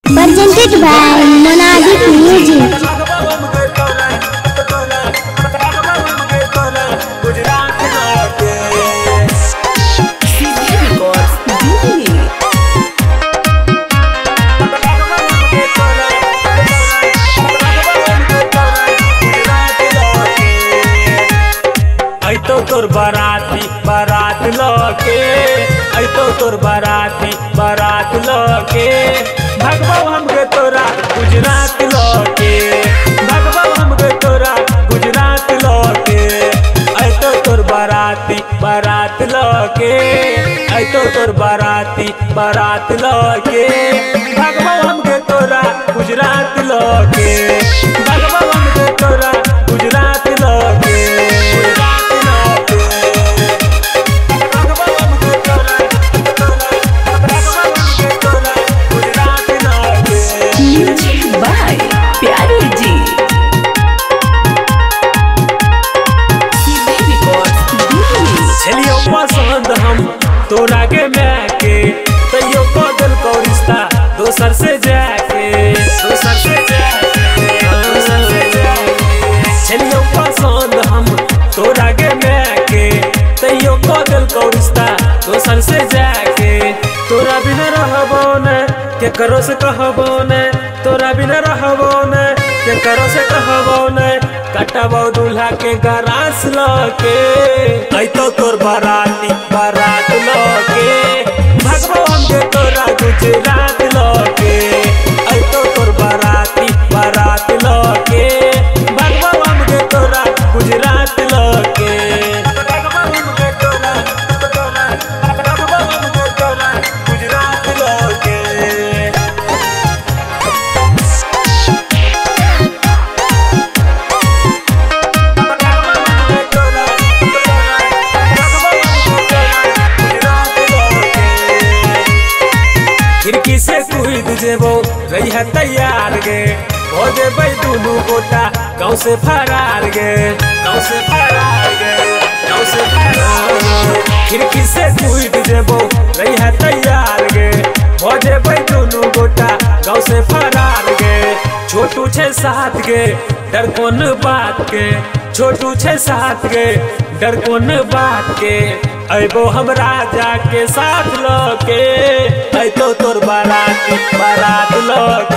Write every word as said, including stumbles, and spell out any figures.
Presented by Monadic Music. तो तोर बाराती बारात लके आई तो तोर बाराती बारात लके भगवा हमके तोरा गुजरात लके भगवा हमके तोरा गुजरात लके आई तो तोर बाराती बारात लके आई तो तोर बाराती बारात लके भगवा हमके तोरा गुजरात लके भगवा हमके तोरा गुजरात लके पसंद हम तोरा के मैं के तैयो बदल को रिश्ता दोसर से जाके दोसर से जाके दोसर से जाके चलियो पसंद हम तोरा के मैं के तैयो बदल को रिश्ता दोसर से जाके तोरा बिना रहबो न के करो से कहबो न तोरा बिना रहबो न के करो से कहबो न कटबो दूल्हा के गरास लके आई तो तोर बाराती बारात लके भगवा हमके तोरा गुजरात लके आई तो तोर बाराती बारात लके भगवा हमके तोरा गुजरात लके भगवा हमके तोरा भगवा हमके तोरा गुजरात लके खिड़की से कूद जेबो रही है तैयार गे हो जेबै दुनू गोटा गाँव से फरार गे गाँव से फरार गे गाँव से फरार खिड़की से कूद जेबो रही है तैयार गे हो जेबै दुनू गोटा गाँव से फरार गे छोटू छे साथ गे डर कौन बात के छोटू छे साथ गे डर कौन बात के अबो हम राजा के साथ लके आई तो तोर बाराती बारात लके।